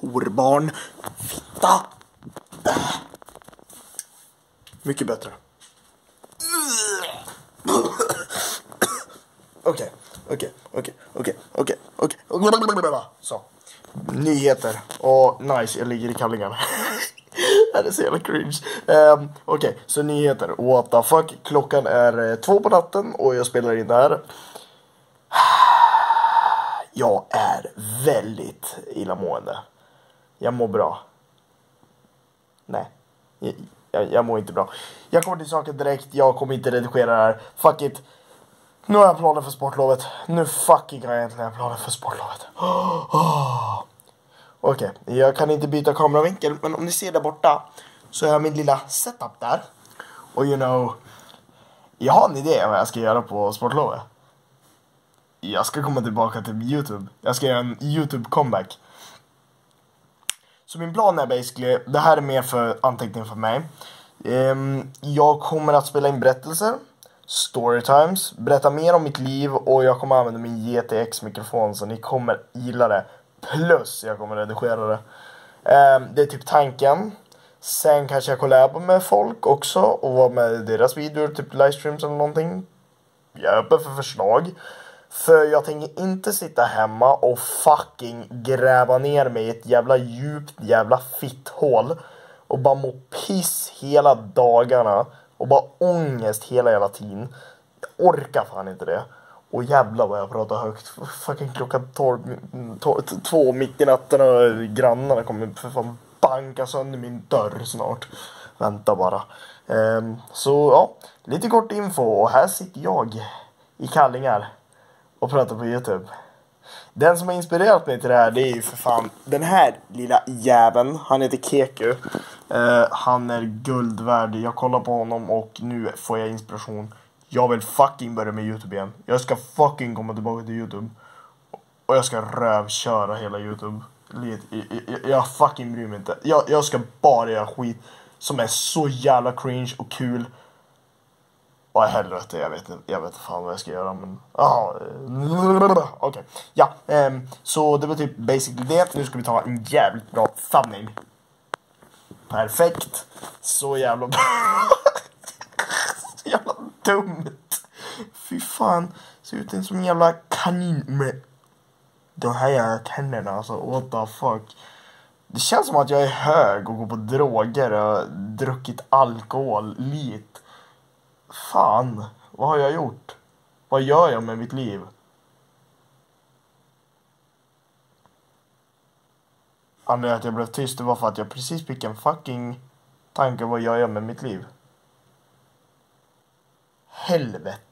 horbarn. Fitta. Mycket bättre. Okej. Så. Nyheter. Och nice, jag ligger i kallingarna. Det är så jävla cringe. Okej, så nyheter. What the fuck. Klockan är 2 på natten och jag spelar in där. Jag är väldigt illamående. Jag mår bra. Nej. Jag mår inte bra. Jag kommer till saken direkt. Jag kommer inte redigera det här. Fuck it. Nu har jag planer för sportlovet. Nu fucking har jag egentligen planer för sportlovet. Okej, jag kan inte byta kameravinkel. Men om ni ser där borta så har jag min lilla setup där. Och you know, jag har en idé vad jag ska göra på sportlovet. Jag ska komma tillbaka till YouTube. Jag ska göra en YouTube comeback. Så min plan är basically, det här är mer för anteckning för mig. Jag kommer att spela in berättelser, storytimes, berätta mer om mitt liv och jag kommer använda min GTX-mikrofon så ni kommer gilla det. Plus jag kommer redigera det. Det är typ tanken. Sen kanske jag kollabar med folk också och vara med i deras videor, typ livestreams eller någonting. Jag är öppen för förslag. För jag tänker inte sitta hemma och fucking gräva ner mig i ett jävla djupt jävla fitthål och bara må piss hela dagarna och bara ångest hela jävla tiden. Jag orkar fan inte det. Och jävlar vad jag pratar högt. Fucking klockan 2 mitt i natten och grannarna kommer för fan banka sönder min dörr snart. Vänta bara. Så ja, lite kort info och här sitter jag i kallingar och pratar på YouTube. Den som har inspirerat mig till det här, det är ju för fan den här lilla jäveln. Han heter Keku. Han är guld värd. Jag kollar på honom och nu får jag inspiration. Jag vill fucking börja med YouTube igen. Jag ska fucking komma tillbaka till YouTube. Och jag ska rövköra hela YouTube. Jag fucking bryr mig inte. Jag ska bara göra skit som är så jävla cringe och kul. Åh helvete, jag vet fan vad jag ska göra, men okej. Ja, så det var typ basically det. Nu ska vi ta en jävligt bra thumbnail. Perfekt. Så jävla bra. Så jävla dumt. Fy fan. Ser ut som en jävla kanin med de här jävla tänderna, alltså what the fuck. Det känns som att jag är hög och går på droger och druckit alkohol lite. Fan, vad har jag gjort? Vad gör jag med mitt liv? Anledningen att jag blev tyst det var för att jag precis fick en fucking tanke vad jag gör med mitt liv. Helvete.